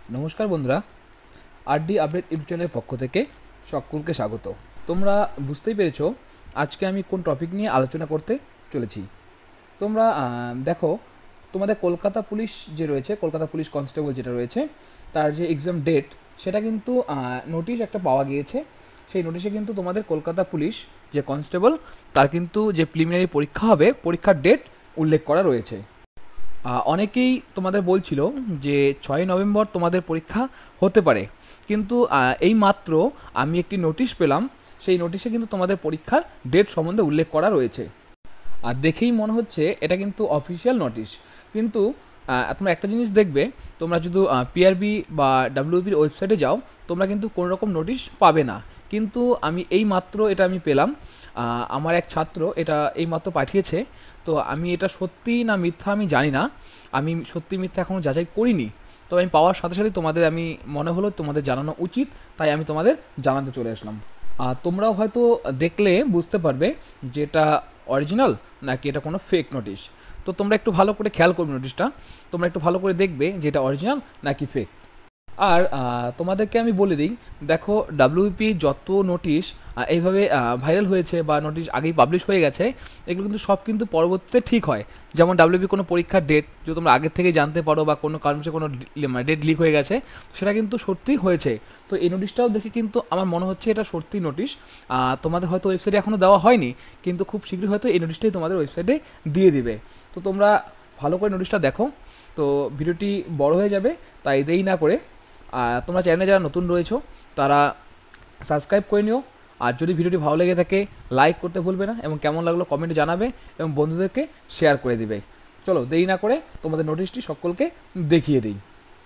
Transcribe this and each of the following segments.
নমস্কার বন্ধুরা, RD update YouTube চ্যানেলের পক্ষ থেকে সকলকে স্বাগত। তোমরা বুঝতেই পেরেছো আজকে আমি কোন টপিক নিয়ে আলোচনা করতে চলেছি। তোমরা দেখো, তোমাদের কলকাতা পুলিশ যে রয়েছে, কলকাতা পুলিশ কনস্টেবল যেটা রয়েছে, তার যে এক্সাম ডেট সেটা কিন্তু নোটিশ একটা পাওয়া গিয়েছে। সেই নোটিশে কিন্তু তোমাদের কলকাতা পুলিশ যে কনস্টেবল তার কিন্তু যে প্রিলিমিনারি পরীক্ষা হবে, পরীক্ষার ডেট উল্লেখ করা রয়েছে। অনেকেই তোমাদের বলছিল যে 6 নভেম্বর তোমাদের পরীক্ষা হতে পারে, কিন্তু এই মাত্র আমি একটি নোটিশ পেলাম। সেই নোটিশে কিন্তু তোমাদের পরীক্ষার ডেট সম্বন্ধে উল্লেখ করা রয়েছে। আর দেখেই মনে হচ্ছে এটা কিন্তু অফিসিয়াল নোটিশ। কিন্তু তোমরা একটা জিনিস দেখবে, তোমরা যদি পিআরবি বা ডাব্লিউবিপির ওয়েবসাইটে যাও, তোমরা কিন্তু কোনো রকম নোটিশ পাবে না। কিন্তু আমি এই মাত্র এটা আমি পেলাম, আমার এক ছাত্র এটা এই মাত্র পাঠিয়েছে। তো আমি এটা সত্যি না মিথ্যা আমি জানি না, আমি সত্যি মিথ্যা এখনও যাচাই করিনি। তবে আমি পাওয়ার সাথে সাথে তোমাদের আমি মনে হলো তোমাদের জানানো উচিত, তাই আমি তোমাদের জানাতে চলে আসলাম। তোমরাও হয়তো দেখলে বুঝতে পারবে যে এটা অরিজিনাল নাকি এটা কোনো ফেক নোটিশ। তো তোমরা একটু ভালো করে খেয়াল করবে নোটিশটা, তোমরা একটু ভালো করে দেখবে যে এটা অরিজিনাল নাকি ফেক। আর তোমাদেরকে আমি বলে দিই, দেখো ডাব্লিউবিপি যত নোটিশ এইভাবে ভাইরাল হয়েছে বা নোটিশ আগেই পাবলিশ হয়ে গেছে, এগুলো কিন্তু সব কিন্তু পরবর্তীতে ঠিক হয়। যেমন ডাব্লিউবিপি কোনো পরীক্ষার ডেট যদি তোমরা আগের থেকেই জানতে পারো বা কোনো কারণে কোনো ডেট লিক হয়ে গেছে, সেটা কিন্তু সত্যি হয়েছে। তো এই নোটিশটাও দেখে কিন্তু আমার মনে হচ্ছে এটা সত্যি নোটিশ। তোমাদের হয়তো ওয়েবসাইটে এখনও দেওয়া হয়নি, কিন্তু খুব শীঘ্রই হয়তো এই নোটিশটাই তোমাদের ওয়েবসাইটে দিয়ে দিবে। তো তোমরা ভালো করে নোটিশটা দেখো। তো ভিডিওটি বড় হয়ে যাবে, তাই দেরি না করে তোমরা চ্যানেলে যারা নতুন রয়েছো তারা সাবস্ক্রাইব করে নিও। আর যদি ভিডিওটি ভালো লেগে থাকে লাইক করতে ভুলবে না, এবং কেমন লাগলো কমেন্টে জানাবে এবং বন্ধুদেরকে শেয়ার করে দিবে। চলো দেরি না করে তোমাদের নোটিশটি সকলকে দেখিয়ে দিই।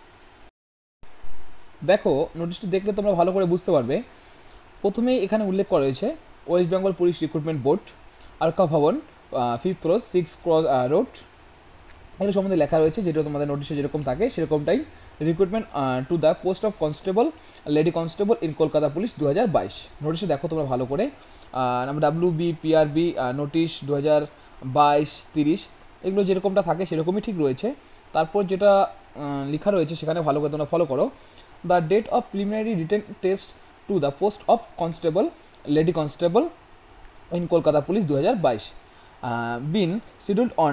দেখো, নোটিশটি দেখলে তোমরা ভালো করে বুঝতে পারবে। প্রথমেই এখানে উল্লেখ করা রয়েছে West Bengal police recruitment board, আরকা ভবন, 5th ক্রস 6 ক্রস রোড, এগুলো সম্বন্ধে লেখা রয়েছে। যেটা তোমাদের নোটিশে যেরকম থাকে সেরকমটাই। Recruitment to the post of constable, lady constable in Kolkata police 2022। নোটিশে দেখো তোমরা ভালো করে, আমরা WBPRB নোটিশ 2022-30, এগুলো যেরকমটা থাকে সেরকমই ঠিক রয়েছে। তারপর যেটা লেখা রয়েছে সেখানে ভালো করে তোমরা ফলো করো। The date of preliminary written test to the post of constable, lady constable in Kolkata police 2022 been scheduled on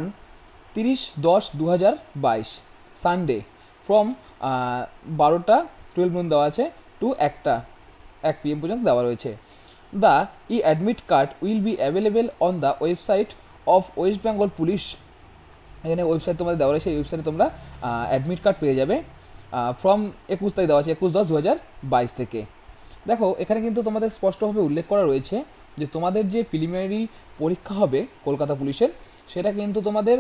30/10/2022 Sunday from 12টা 12 পর্যন্ত দেওয়া আছে টু 1 PM পর্যন্ত দেওয়া রয়েছে। The admit card will be available on the website of West Bengal police. এখানে website তোমাদের দেওয়া রয়েছে, এই ওয়েবসাইটে তোমরা অ্যাডমিট কার্ড পেয়ে যাবে। ফ্রম 21 তারিখ দেওয়া আছে, 21/10/2022 থেকে। দেখো এখানে কিন্তু তোমাদের স্পষ্টভাবে উল্লেখ করা রয়েছে যে তোমাদের যে প্রিলিমিনারি পরীক্ষা হবে কলকাতা পুলিশের, সেটা কিন্তু তোমাদের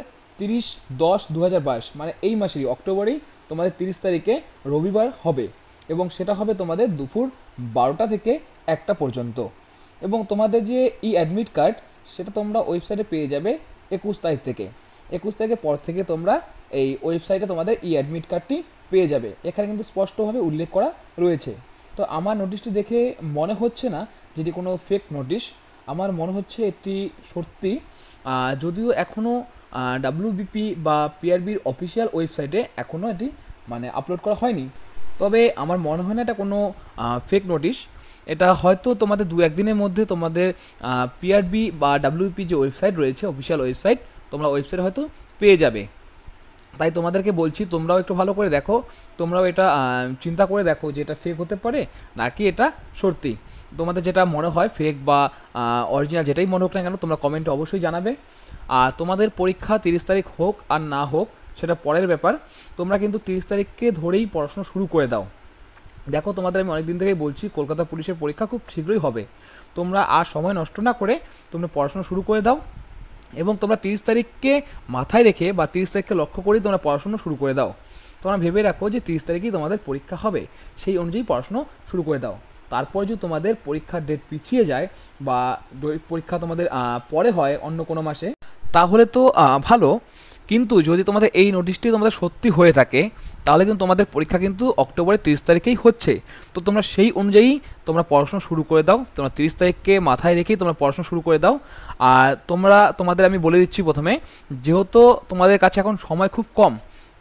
30/10/2022 মানে এই মাসেরই অক্টোবরেই তোমাদের 30 তারিখে রবিবার হবে, এবং সেটা হবে তোমাদের দুপুর 12টা থেকে 1টা পর্যন্ত। এবং তোমাদের যে অ্যাডমিট কার্ড সেটা তোমরা ওয়েবসাইটে পেয়ে যাবে 21 তারিখ থেকে। 21 তারিখের পর থেকে তোমরা এই ওয়েবসাইটে তোমাদের অ্যাডমিট কার্ডটি পেয়ে যাবে। এখানে কিন্তু স্পষ্টভাবে উল্লেখ করা রয়েছে। তো আমার নোটিশটি দেখে মনে হচ্ছে না যেটি কোনো ফেক নোটিশ, আমার মনে হচ্ছে এটি সত্যি। যদিও এখনও ডাব্লিউবিপি বা পিআরবির অফিসিয়াল ওয়েবসাইটে এখনও এটি মানে আপলোড করা হয়নি, তবে আমার মনে হয় না এটা কোনো ফেক নোটিশ। এটা হয়তো তোমাদের 2-1 দিনের মধ্যে তোমাদের পিআরবি বা ডাব্লিউবিপি যে ওয়েবসাইট রয়েছে অফিসিয়াল ওয়েবসাইট, তোমরা ওয়েবসাইটে হয়তো পেয়ে যাবে। তাই তোমাদেরকে বলছি তোমরাও একটু ভালো করে দেখো, তোমরাও এটা চিন্তা করে দেখো যে এটা ফেক হতে পারে নাকি এটা সত্যি। তোমাদের যেটা মনে হয় ফেক বা অরিজিনাল যেটাই মনে হোক না কেন, তোমরা কমেন্টে অবশ্যই জানাবে। আর তোমাদের পরীক্ষা 30 তারিখ হোক আর না হোক সেটা পরের ব্যাপার, তোমরা কিন্তু 30 তারিখকে ধরেই পড়াশোনা শুরু করে দাও। দেখো তোমাদের আমি অনেক দিন থেকেই বলছি কলকাতা পুলিশের পরীক্ষা খুব শীঘ্রই হবে, তোমরা আর সময় নষ্ট না করে তোমরা পড়াশোনা শুরু করে দাও। এবং তোমরা 30 তারিখকে মাথায় রেখে বা 30 তারিখকে লক্ষ্য করেই তোমরা পড়াশুনো শুরু করে দাও। তোমরা ভেবে রাখো যে 30 তারিখেই তোমাদের পরীক্ষা হবে, সেই অনুযায়ী পড়াশুনো শুরু করে দাও। তারপর যদি তোমাদের পরীক্ষার ডেট পিছিয়ে যায় বা পরীক্ষা তোমাদের পরে হয় অন্য কোনো মাসে, তাহলে তো ভালো। কিন্তু যদি তোমাদের এই নোটিশটি তোমাদের সত্যি হয়ে থাকে, তাহলে কিন্তু তোমাদের পরীক্ষা কিন্তু অক্টোবরের 30 তারিখেই হচ্ছে। তো তোমরা সেই অনুযায়ী তোমরা পড়াশোনা শুরু করে দাও, তোমরা 30 তারিখকে মাথায় রেখেই তোমরা পড়াশোনা শুরু করে দাও। আর তোমাদের আমি বলে দিচ্ছি প্রথমে, যেহেতু তোমাদের কাছে এখন সময় খুব কম,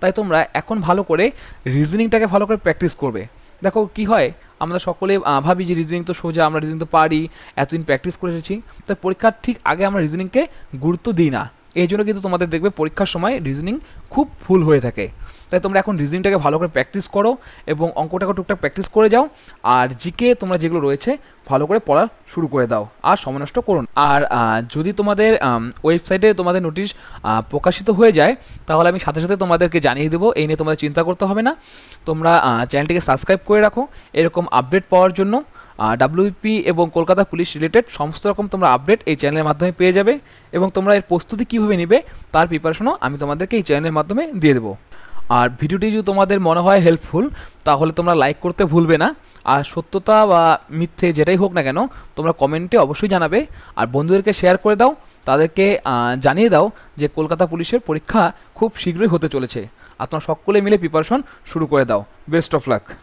তাই তোমরা এখন ভালো করে রিজনিংটাকে ভালো করে প্র্যাকটিস করবে। দেখো কি হয়, আমরা সকলে ভাবি যে রিজনিং তো সোজা, আমরা রিজনিং তো পারি, এতদিন প্র্যাকটিস করে এসেছি, তাই পরীক্ষার ঠিক আগে আমরা রিজনিংকে গুরুত্ব দিই না। এই জন্য কিন্তু তোমাদের দেখবে পরীক্ষার সময় রিজনিং খুব ভুল হয়ে থাকে। তাই তোমরা এখন রিজনিংটাকে ভালো করে প্র্যাকটিস করো এবং অঙ্কটাকে টুকটাক প্র্যাকটিস করে যাও। আর জিকে তোমরা যেগুলো রয়েছে ভালো করে পড়া শুরু করে দাও, আর সময় নষ্ট করো না। আর যদি তোমাদের ওয়েবসাইটে তোমাদের নোটিশ প্রকাশিত হয়ে যায়, তাহলে আমি সাথে সাথে তোমাদেরকে জানিয়ে দেবো, এই নিয়ে তোমাদের চিন্তা করতে হবে না। তোমরা চ্যানেলটিকে সাবস্ক্রাইব করে রাখো এরকম আপডেট পাওয়ার জন্য। WBP এবং কলকাতা পুলিশ রিলেটেড সমস্ত রকম তোমরা আপডেট এই চ্যানেলের মাধ্যমে পেয়ে যাবে, এবং তোমরা এর প্রস্তুতি কীভাবে নেবে তার প্রিপারেশনও আমি তোমাদেরকে এই চ্যানেলের মাধ্যমে দিয়ে দেবো। আর ভিডিওটি যদি তোমাদের মনে হয় হেল্পফুল, তাহলে তোমরা লাইক করতে ভুলবে না। আর সত্যতা বা মিথ্যে যেটাই হোক না কেন, তোমরা কমেন্টে অবশ্যই জানাবে। আর বন্ধুদেরকে শেয়ার করে দাও, তাদেরকে জানিয়ে দাও যে কলকাতা পুলিশের পরীক্ষা খুব শীঘ্রই হতে চলেছে। আর তোমরা সকলে মিলে প্রিপারেশন শুরু করে দাও। Best of lakh.